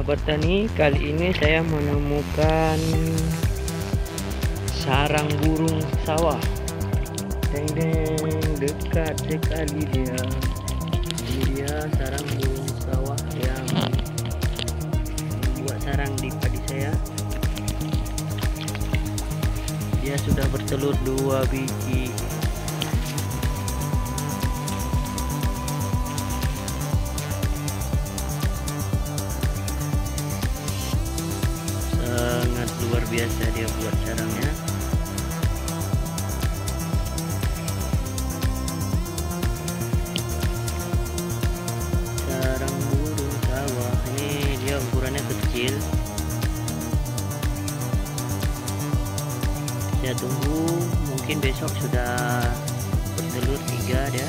Sobat Tani, kali ini saya menemukan sarang burung sawah. Deng deng, dekat sekali dia. Ini dia sarang burung sawah yang membuat sarang di padi saya. Dia sudah bertelur 2 biji. Sangat luar biasa dia buat sarangnya. Sarang burung sawah ini dia ukurannya kecil. Saya tunggu, mungkin besok sudah bertelur 3 dia.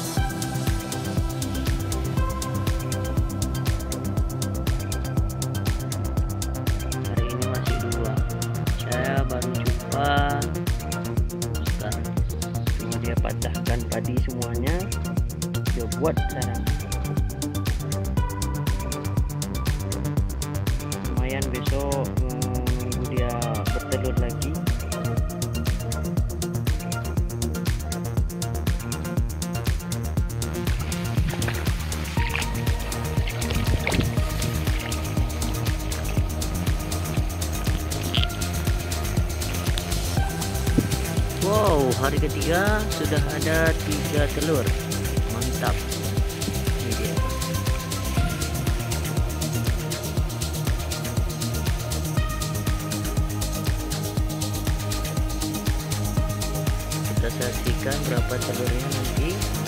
Hari ini masih 2. Saya baru jumpa sekarang. Cuma dia patahkan padi semuanya, dia buat sarang. Lumayan, besok menunggu dia bertelur lagi. Wow, hari ketiga sudah ada 3 telur. Mantap. Ini dia. Kita saksikan berapa telurnya nanti.